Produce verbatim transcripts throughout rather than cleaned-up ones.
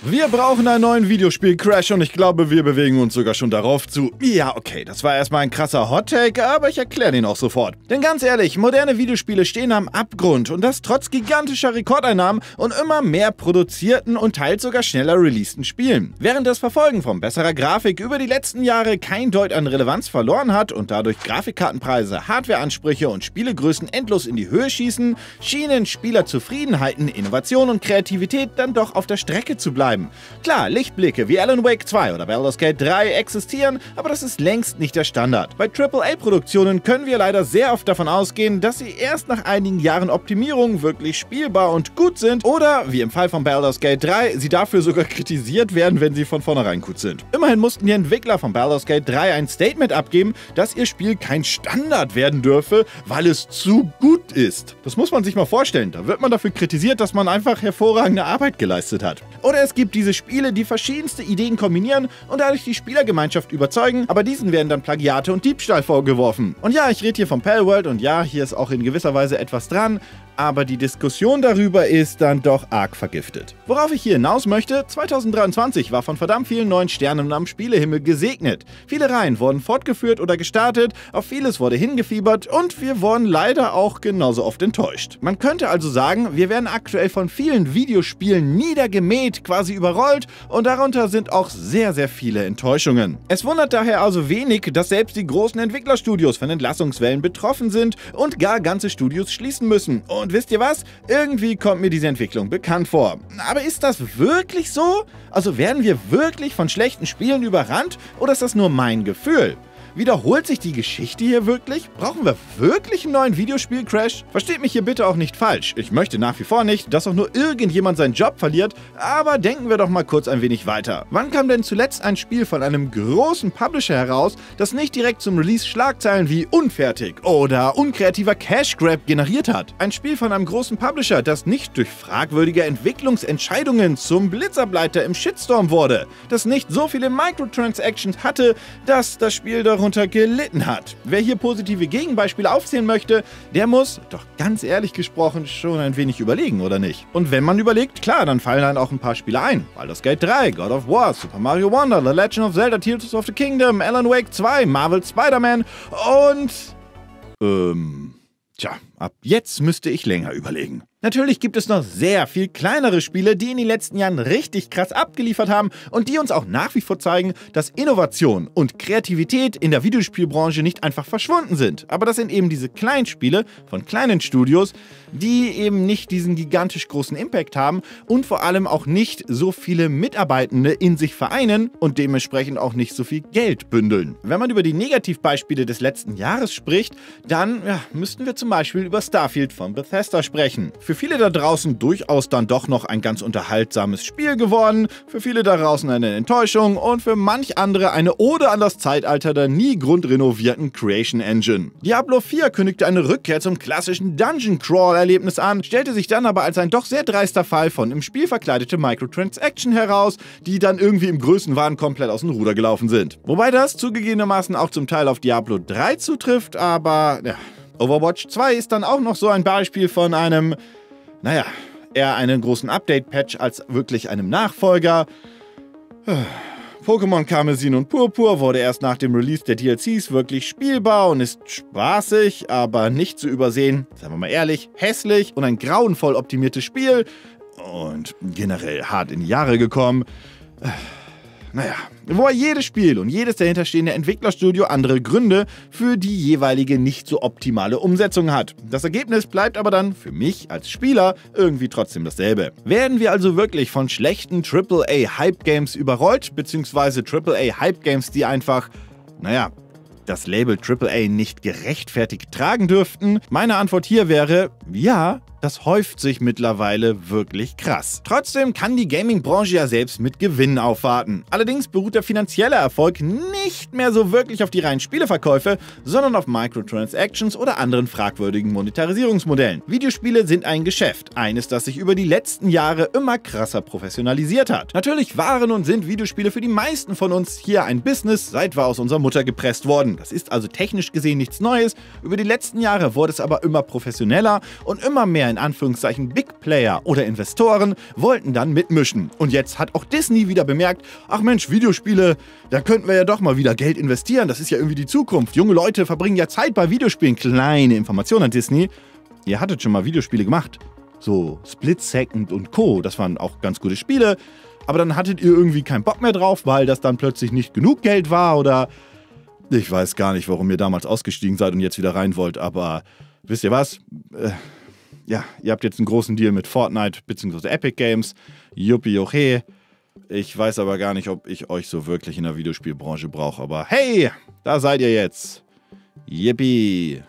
Wir brauchen einen neuen Videospiel-Crash und ich glaube, wir bewegen uns sogar schon darauf zu. Ja, okay, das war erstmal ein krasser Hot-Take, aber ich erkläre den auch sofort. Denn ganz ehrlich, moderne Videospiele stehen am Abgrund und das trotz gigantischer Rekordeinnahmen und immer mehr produzierten und teils sogar schneller releaseden Spielen. Während das Verfolgen von besserer Grafik über die letzten Jahre kein Deut an Relevanz verloren hat und dadurch Grafikkartenpreise, Hardwareansprüche und Spielegrößen endlos in die Höhe schießen, schienen Spielerzufriedenheiten, Innovation und Kreativität dann doch auf der Strecke zu bleiben. Klar, Lichtblicke wie Alan Wake zwei oder Baldur's Gate drei existieren, aber das ist längst nicht der Standard. Bei Triple A-Produktionen können wir leider sehr oft davon ausgehen, dass sie erst nach einigen Jahren Optimierung wirklich spielbar und gut sind oder, wie im Fall von Baldur's Gate drei, sie dafür sogar kritisiert werden, wenn sie von vornherein gut sind. Immerhin mussten die Entwickler von Baldur's Gate drei ein Statement abgeben, dass ihr Spiel kein Standard werden dürfe, weil es zu gut ist. Das muss man sich mal vorstellen, da wird man dafür kritisiert, dass man einfach hervorragende Arbeit geleistet hat. Oder es gibt diese Spiele, die verschiedenste Ideen kombinieren und dadurch die Spielergemeinschaft überzeugen, aber diesen werden dann Plagiate und Diebstahl vorgeworfen. Und ja, ich rede hier vom Palworld und ja, hier ist auch in gewisser Weise etwas dran, aber die Diskussion darüber ist dann doch arg vergiftet. Worauf ich hier hinaus möchte, zweitausenddreiundzwanzig war von verdammt vielen neuen Sternen am Spielehimmel gesegnet. Viele Reihen wurden fortgeführt oder gestartet, auf vieles wurde hingefiebert und wir wurden leider auch genauso oft enttäuscht. Man könnte also sagen, wir werden aktuell von vielen Videospielen niedergemäht, quasi überrollt und darunter sind auch sehr, sehr viele Enttäuschungen. Es wundert daher also wenig, dass selbst die großen Entwicklerstudios von Entlassungswellen betroffen sind und gar ganze Studios schließen müssen. Und wisst ihr was? Irgendwie kommt mir diese Entwicklung bekannt vor. Aber ist das wirklich so? Also werden wir wirklich von schlechten Spielen überrannt oder ist das nur mein Gefühl? Wiederholt sich die Geschichte hier wirklich? Brauchen wir wirklich einen neuen Videospiel-Crash? Versteht mich hier bitte auch nicht falsch. Ich möchte nach wie vor nicht, dass auch nur irgendjemand seinen Job verliert, aber denken wir doch mal kurz ein wenig weiter. Wann kam denn zuletzt ein Spiel von einem großen Publisher heraus, das nicht direkt zum Release Schlagzeilen wie unfertig oder unkreativer Cash-Grab generiert hat? Ein Spiel von einem großen Publisher, das nicht durch fragwürdige Entwicklungsentscheidungen zum Blitzableiter im Shitstorm wurde, das nicht so viele Microtransactions hatte, dass das Spiel darunter gelitten hat. Wer hier positive Gegenbeispiele aufzählen möchte, der muss, doch ganz ehrlich gesprochen, schon ein wenig überlegen, oder nicht? Und wenn man überlegt, klar, dann fallen dann auch ein paar Spiele ein. Baldur's Gate drei, God of War, Super Mario Wonder, The Legend of Zelda, Tears of the Kingdom, Alan Wake zwei, Marvel Spider-Man und... Ähm... Tja, ab jetzt müsste ich länger überlegen. Natürlich gibt es noch sehr viel kleinere Spiele, die in den letzten Jahren richtig krass abgeliefert haben und die uns auch nach wie vor zeigen, dass Innovation und Kreativität in der Videospielbranche nicht einfach verschwunden sind. Aber das sind eben diese kleinen Spiele von kleinen Studios, die eben nicht diesen gigantisch großen Impact haben und vor allem auch nicht so viele Mitarbeitende in sich vereinen und dementsprechend auch nicht so viel Geld bündeln. Wenn man über die Negativbeispiele des letzten Jahres spricht, dann ja, müssten wir zum Beispiel über Starfield von Bethesda sprechen. Für viele da draußen durchaus dann doch noch ein ganz unterhaltsames Spiel geworden, für viele da draußen eine Enttäuschung und für manch andere eine Ode an das Zeitalter der nie grundrenovierten Creation Engine. Diablo vier kündigte eine Rückkehr zum klassischen Dungeon Crawl-Erlebnis an, stellte sich dann aber als ein doch sehr dreister Fall von im Spiel verkleidete Microtransaction heraus, die dann irgendwie im Größenwahn komplett aus dem Ruder gelaufen sind. Wobei das zugegebenermaßen auch zum Teil auf Diablo drei zutrifft, aber ja, Overwatch zwei ist dann auch noch so ein Beispiel von einem, naja, eher einen großen Update-Patch als wirklich einem Nachfolger. Pokémon Karmesin und Purpur wurde erst nach dem Release der D L Cs wirklich spielbar und ist spaßig, aber nicht zu übersehen, sagen wir mal ehrlich, hässlich und ein grauenvoll optimiertes Spiel und generell hart in die Jahre gekommen. Naja, wo jedes Spiel und jedes dahinterstehende Entwicklerstudio andere Gründe für die jeweilige nicht so optimale Umsetzung hat. Das Ergebnis bleibt aber dann für mich als Spieler irgendwie trotzdem dasselbe. Werden wir also wirklich von schlechten Triple A Hype Games überrollt, beziehungsweise Triple A Hype Games, die einfach, naja, das Label Triple A nicht gerechtfertigt tragen dürften? Meine Antwort hier wäre, ja, das häuft sich mittlerweile wirklich krass. Trotzdem kann die Gaming-Branche ja selbst mit Gewinn aufwarten. Allerdings beruht der finanzielle Erfolg nicht mehr so wirklich auf die reinen Spieleverkäufe, sondern auf Microtransactions oder anderen fragwürdigen Monetarisierungsmodellen. Videospiele sind ein Geschäft, eines, das sich über die letzten Jahre immer krasser professionalisiert hat. Natürlich waren und sind Videospiele für die meisten von uns hier ein Business, seit wir aus unserer Mutter gepresst wurden. Das ist also technisch gesehen nichts Neues. Über die letzten Jahre wurde es aber immer professioneller und immer mehr in Anführungszeichen Big Player oder Investoren wollten dann mitmischen. Und jetzt hat auch Disney wieder bemerkt, ach Mensch, Videospiele, da könnten wir ja doch mal wieder Geld investieren. Das ist ja irgendwie die Zukunft. Junge Leute verbringen ja Zeit bei Videospielen. Kleine Information an Disney. Ihr hattet schon mal Videospiele gemacht. So Split Second und Co. Das waren auch ganz gute Spiele. Aber dann hattet ihr irgendwie keinen Bock mehr drauf, weil das dann plötzlich nicht genug Geld war oder... Ich weiß gar nicht, warum ihr damals ausgestiegen seid und jetzt wieder rein wollt, aber wisst ihr was? Äh, ja, ihr habt jetzt einen großen Deal mit Fortnite bzw. Epic Games. Juppie, okay. Ich weiß aber gar nicht, ob ich euch so wirklich in der Videospielbranche brauche, aber hey, da seid ihr jetzt. Yippie.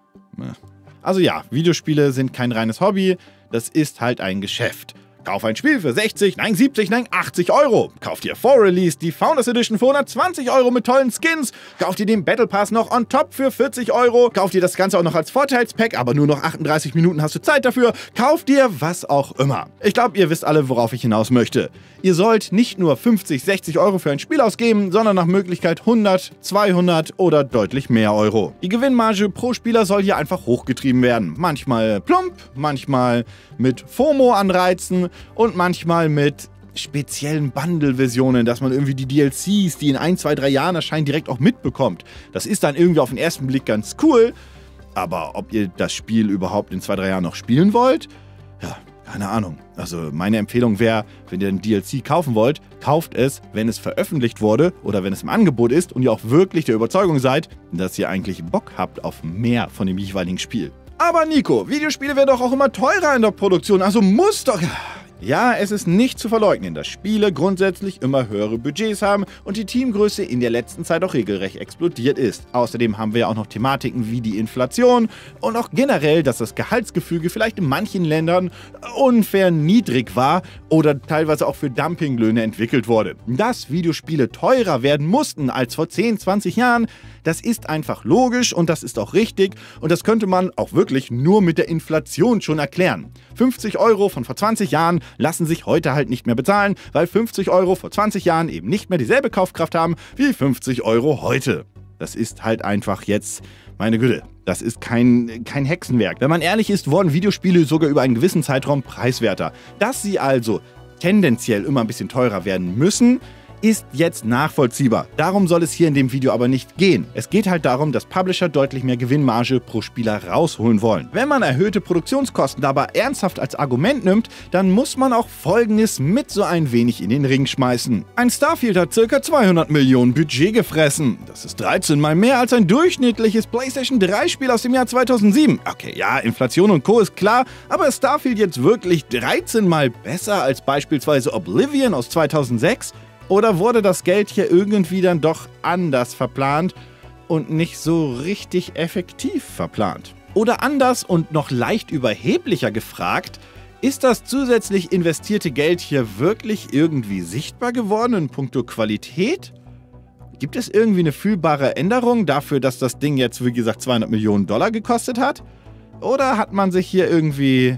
Also ja, Videospiele sind kein reines Hobby, das ist halt ein Geschäft. Kauf ein Spiel für sechzig, nein siebzig, nein achtzig Euro. Kauf dir vor Release die Founders Edition für hundertzwanzig Euro mit tollen Skins. Kauf dir den Battle Pass noch on top für vierzig Euro. Kauf dir das Ganze auch noch als Vorteilspack, aber nur noch achtunddreißig Minuten hast du Zeit dafür. Kauf dir was auch immer. Ich glaube, ihr wisst alle, worauf ich hinaus möchte. Ihr sollt nicht nur fünfzig, sechzig Euro für ein Spiel ausgeben, sondern nach Möglichkeit hundert, zweihundert oder deutlich mehr Euro. Die Gewinnmarge pro Spieler soll hier einfach hochgetrieben werden. Manchmal plump, manchmal mit FOMO-Anreizen und manchmal mit speziellen Bundle-Versionen, dass man irgendwie die D L Cs, die in ein, zwei, drei Jahren erscheinen, direkt auch mitbekommt. Das ist dann irgendwie auf den ersten Blick ganz cool, aber ob ihr das Spiel überhaupt in zwei, drei Jahren noch spielen wollt, ja, keine Ahnung. Also meine Empfehlung wäre, wenn ihr ein D L C kaufen wollt, kauft es, wenn es veröffentlicht wurde oder wenn es im Angebot ist und ihr auch wirklich der Überzeugung seid, dass ihr eigentlich Bock habt auf mehr von dem jeweiligen Spiel. Aber Nico, Videospiele werden doch auch immer teurer in der Produktion, also muss doch... Ja, es ist nicht zu verleugnen, dass Spiele grundsätzlich immer höhere Budgets haben und die Teamgröße in der letzten Zeit auch regelrecht explodiert ist. Außerdem haben wir ja auch noch Thematiken wie die Inflation und auch generell, dass das Gehaltsgefüge vielleicht in manchen Ländern unfair niedrig war oder teilweise auch für Dumpinglöhne entwickelt wurde. Dass Videospiele teurer werden mussten als vor zehn, zwanzig Jahren, das ist einfach logisch und das ist auch richtig und das könnte man auch wirklich nur mit der Inflation schon erklären. fünfzig Euro von vor zwanzig Jahren lassen sich heute halt nicht mehr bezahlen, weil fünfzig Euro vor zwanzig Jahren eben nicht mehr dieselbe Kaufkraft haben wie fünfzig Euro heute. Das ist halt einfach jetzt, meine Güte, das ist kein, kein Hexenwerk. Wenn man ehrlich ist, wurden Videospiele sogar über einen gewissen Zeitraum preiswerter. Dass sie also tendenziell immer ein bisschen teurer werden müssen, ist jetzt nachvollziehbar. Darum soll es hier in dem Video aber nicht gehen. Es geht halt darum, dass Publisher deutlich mehr Gewinnmarge pro Spieler rausholen wollen. Wenn man erhöhte Produktionskosten dabei ernsthaft als Argument nimmt, dann muss man auch Folgendes mit so ein wenig in den Ring schmeißen. Ein Starfield hat ca. zweihundert Millionen Budget gefressen. Das ist dreizehn Mal mehr als ein durchschnittliches PlayStation drei Spiel aus dem Jahr zweitausendsieben. Okay, ja, Inflation und Co. ist klar, aber ist Starfield jetzt wirklich dreizehn Mal besser als beispielsweise Oblivion aus zweitausendsechs? Oder wurde das Geld hier irgendwie dann doch anders verplant und nicht so richtig effektiv verplant? Oder anders und noch leicht überheblicher gefragt, ist das zusätzlich investierte Geld hier wirklich irgendwie sichtbar geworden in puncto Qualität? Gibt es irgendwie eine fühlbare Änderung dafür, dass das Ding jetzt, wie gesagt, zweihundert Millionen Dollar gekostet hat? Oder hat man sich hier irgendwie...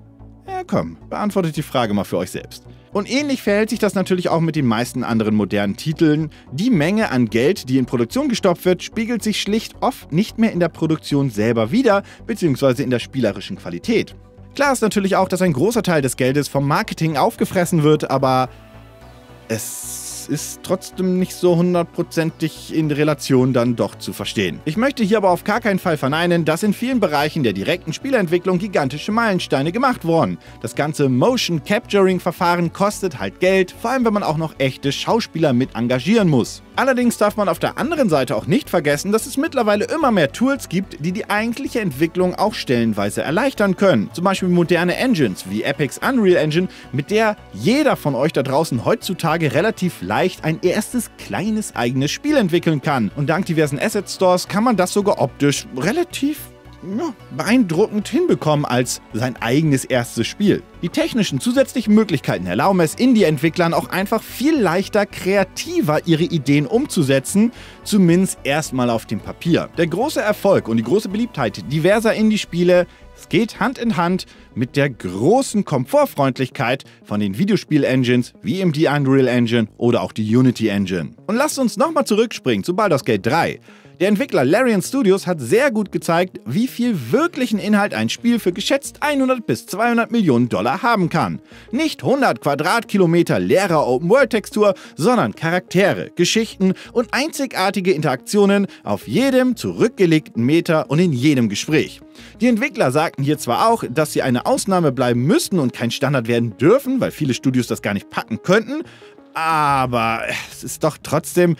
Ja komm, beantwortet die Frage mal für euch selbst. Und ähnlich verhält sich das natürlich auch mit den meisten anderen modernen Titeln. Die Menge an Geld, die in Produktion gestopft wird, spiegelt sich schlicht oft nicht mehr in der Produktion selber wider, beziehungsweise in der spielerischen Qualität. Klar ist natürlich auch, dass ein großer Teil des Geldes vom Marketing aufgefressen wird, aber es ist trotzdem nicht so hundertprozentig in Relation dann doch zu verstehen. Ich möchte hier aber auf gar keinen Fall verneinen, dass in vielen Bereichen der direkten Spielentwicklung gigantische Meilensteine gemacht wurden. Das ganze Motion Capturing Verfahren kostet halt Geld, vor allem wenn man auch noch echte Schauspieler mit engagieren muss. Allerdings darf man auf der anderen Seite auch nicht vergessen, dass es mittlerweile immer mehr Tools gibt, die die eigentliche Entwicklung auch stellenweise erleichtern können. Zum Beispiel moderne Engines wie Epic's Unreal Engine, mit der jeder von euch da draußen heutzutage relativ leicht ein erstes kleines eigenes Spiel entwickeln kann. Und dank diversen Asset Stores kann man das sogar optisch relativ ja, beeindruckend hinbekommen als sein eigenes erstes Spiel. Die technischen zusätzlichen Möglichkeiten erlauben es Indie-Entwicklern auch einfach viel leichter, kreativer ihre Ideen umzusetzen, zumindest erstmal auf dem Papier. Der große Erfolg und die große Beliebtheit diverser Indie-Spiele, es geht Hand in Hand mit der großen Komfortfreundlichkeit von den Videospiel-Engines wie eben die Unreal Engine oder auch die Unity Engine. Und lasst uns nochmal zurückspringen zu Baldur's Gate drei. Der Entwickler Larian Studios hat sehr gut gezeigt, wie viel wirklichen Inhalt ein Spiel für geschätzt hundert bis zweihundert Millionen Dollar haben kann. Nicht hundert Quadratkilometer leerer Open-World-Textur, sondern Charaktere, Geschichten und einzigartige Interaktionen auf jedem zurückgelegten Meter und in jedem Gespräch. Die Entwickler sagten hier zwar auch, dass sie eine Ausnahme bleiben müssten und kein Standard werden dürfen, weil viele Studios das gar nicht packen könnten, aber es ist doch trotzdem...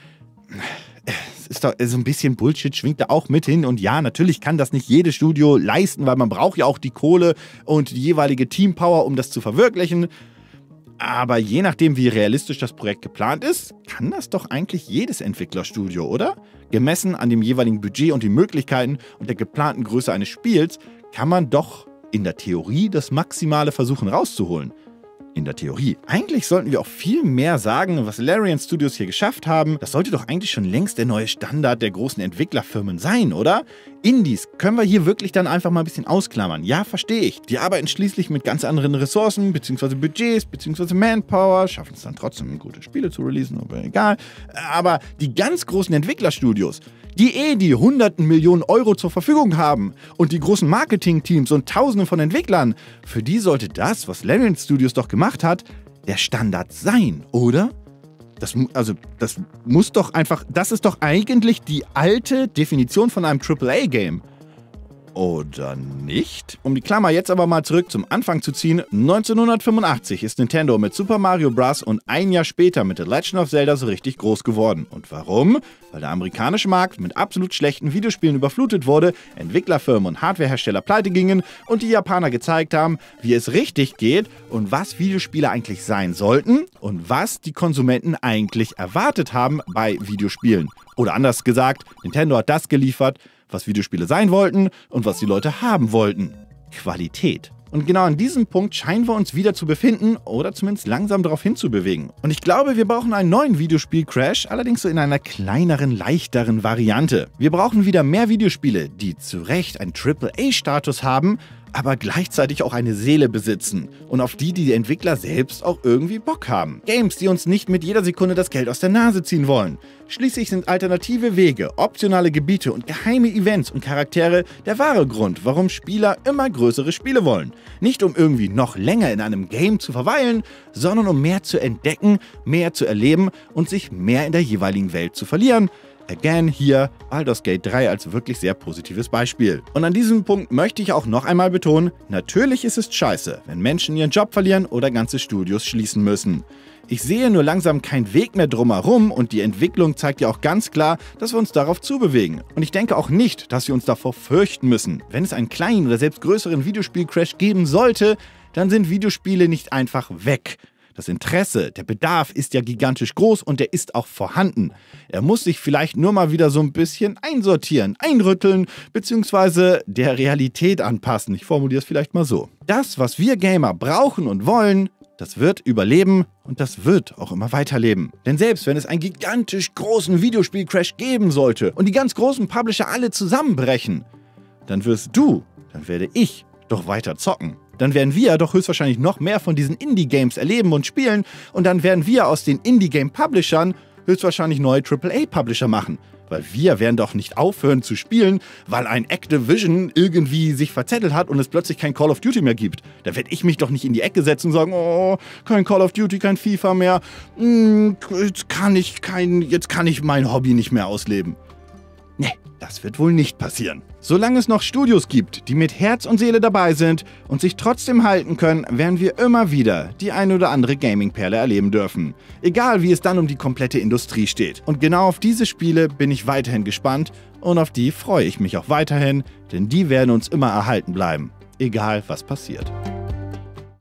Es ist doch so ein bisschen Bullshit, schwingt da auch mit hin. Und ja, natürlich kann das nicht jedes Studio leisten, weil man braucht ja auch die Kohle und die jeweilige Teampower, um das zu verwirklichen. Aber je nachdem, wie realistisch das Projekt geplant ist, kann das doch eigentlich jedes Entwicklerstudio, oder? Gemessen an dem jeweiligen Budget und den Möglichkeiten und der geplanten Größe eines Spiels, kann man doch in der Theorie das Maximale versuchen rauszuholen. In der Theorie. Eigentlich sollten wir auch viel mehr sagen, was Larian Studios hier geschafft haben. Das sollte doch eigentlich schon längst der neue Standard der großen Entwicklerfirmen sein, oder? Indies können wir hier wirklich dann einfach mal ein bisschen ausklammern. Ja, verstehe ich. Die arbeiten schließlich mit ganz anderen Ressourcen, beziehungsweise Budgets, beziehungsweise Manpower, schaffen es dann trotzdem, gute Spiele zu releasen, aber egal. Aber die ganz großen Entwicklerstudios, die eh die hunderten Millionen Euro zur Verfügung haben und die großen Marketingteams und Tausende von Entwicklern, für die sollte das, was Larian Studios doch gemacht hat, der Standard sein, oder? Das, also, das muss doch einfach, das ist doch eigentlich die alte Definition von einem Triple A Game. Oder nicht? Um die Klammer jetzt aber mal zurück zum Anfang zu ziehen, neunzehnhundertfünfundachtzig ist Nintendo mit Super Mario Bros. Und ein Jahr später mit The Legend of Zelda so richtig groß geworden. Und warum? Weil der amerikanische Markt mit absolut schlechten Videospielen überflutet wurde, Entwicklerfirmen und Hardwarehersteller pleite gingen und die Japaner gezeigt haben, wie es richtig geht und was Videospiele eigentlich sein sollten und was die Konsumenten eigentlich erwartet haben bei Videospielen. Oder anders gesagt, Nintendo hat das geliefert, was Videospiele sein wollten und was die Leute haben wollten. Qualität. Und genau an diesem Punkt scheinen wir uns wieder zu befinden oder zumindest langsam darauf hinzubewegen. Und ich glaube, wir brauchen einen neuen Videospiel-Crash, allerdings so in einer kleineren, leichteren Variante. Wir brauchen wieder mehr Videospiele, die zu Recht einen Triple A Status haben, aber gleichzeitig auch eine Seele besitzen und auf die die Entwickler selbst auch irgendwie Bock haben. Games, die uns nicht mit jeder Sekunde das Geld aus der Nase ziehen wollen. Schließlich sind alternative Wege, optionale Gebiete und geheime Events und Charaktere der wahre Grund, warum Spieler immer größere Spiele wollen. Nicht um irgendwie noch länger in einem Game zu verweilen, sondern um mehr zu entdecken, mehr zu erleben und sich mehr in der jeweiligen Welt zu verlieren. Again, hier Baldur's Gate drei als wirklich sehr positives Beispiel. Und an diesem Punkt möchte ich auch noch einmal betonen, natürlich ist es scheiße, wenn Menschen ihren Job verlieren oder ganze Studios schließen müssen. Ich sehe nur langsam keinen Weg mehr drumherum und die Entwicklung zeigt ja auch ganz klar, dass wir uns darauf zubewegen. Und ich denke auch nicht, dass wir uns davor fürchten müssen. Wenn es einen kleinen oder selbst größeren Videospiel-Crash geben sollte, dann sind Videospiele nicht einfach weg. Das Interesse, der Bedarf ist ja gigantisch groß und der ist auch vorhanden. Er muss sich vielleicht nur mal wieder so ein bisschen einsortieren, einrütteln, beziehungsweise der Realität anpassen. Ich formuliere es vielleicht mal so. Das, was wir Gamer brauchen und wollen, das wird überleben und das wird auch immer weiterleben. Denn selbst wenn es einen gigantisch großen Videospiel-Crash geben sollte und die ganz großen Publisher alle zusammenbrechen, dann wirst du, dann werde ich doch weiter zocken. Dann werden wir doch höchstwahrscheinlich noch mehr von diesen Indie-Games erleben und spielen und dann werden wir aus den Indie-Game-Publishern höchstwahrscheinlich neue Triple A Publisher machen. Weil wir werden doch nicht aufhören zu spielen, weil ein Activision irgendwie sich verzettelt hat und es plötzlich kein Call of Duty mehr gibt. Da werde ich mich doch nicht in die Ecke setzen und sagen, oh, kein Call of Duty, kein FIFA mehr, hm, jetzt kann ich kein, jetzt kann ich mein Hobby nicht mehr ausleben. Nee, das wird wohl nicht passieren. Solange es noch Studios gibt, die mit Herz und Seele dabei sind und sich trotzdem halten können, werden wir immer wieder die ein oder andere Gaming-Perle erleben dürfen. Egal, wie es dann um die komplette Industrie steht. Und genau auf diese Spiele bin ich weiterhin gespannt und auf die freue ich mich auch weiterhin, denn die werden uns immer erhalten bleiben. Egal, was passiert.